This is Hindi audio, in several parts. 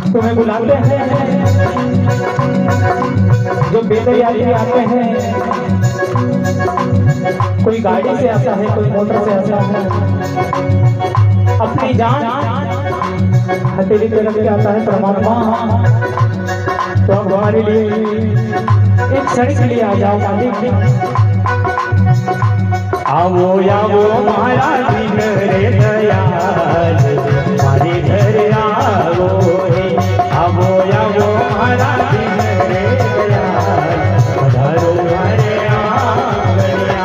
तुम्हें बुलाते हैं, जो बेदरियारी आते हैं, कोई गाड़ी से आता है, कोई मोटर से आता है, अपनी जान हथेली पे रख के आता है परमात्मा। तो अब हमारे लिए एक क्षण के लिए आ जाओ मालिक। आवो आवो महाराज रे दयाल हमारे घर आवो रे। आवो आवो महाराज रे दयाल पधारो हमारे आंगनिया।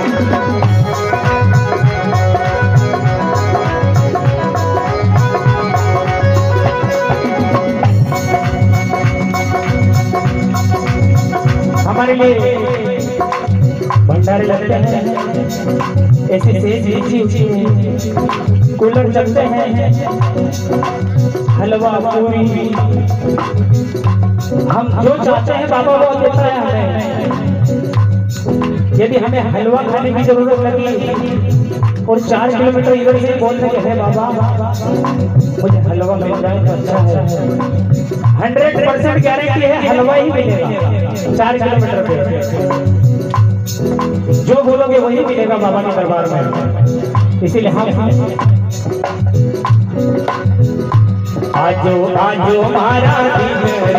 हमारे लिए भंडारे लगते हैं, ऐसे सेज लीची ऊंची कूलर चलते हैं, हलवा पूरी हम जो चाहते हैं बाबा वो देता है हमें। यदि हमें हलवा खाने की जरूरत लगी और 4 किलोमीटर इधर से बोलने के है बाबा मुझे हलवा मिल जाए तो अच्छा है, 100% गारंटी है हलवा ही मिलेगा 4 किलोमीटर पे। जो बोलोगे वही मिलेगा बाबा के दरबार में। इसीलिए हम आजो आजो महाराज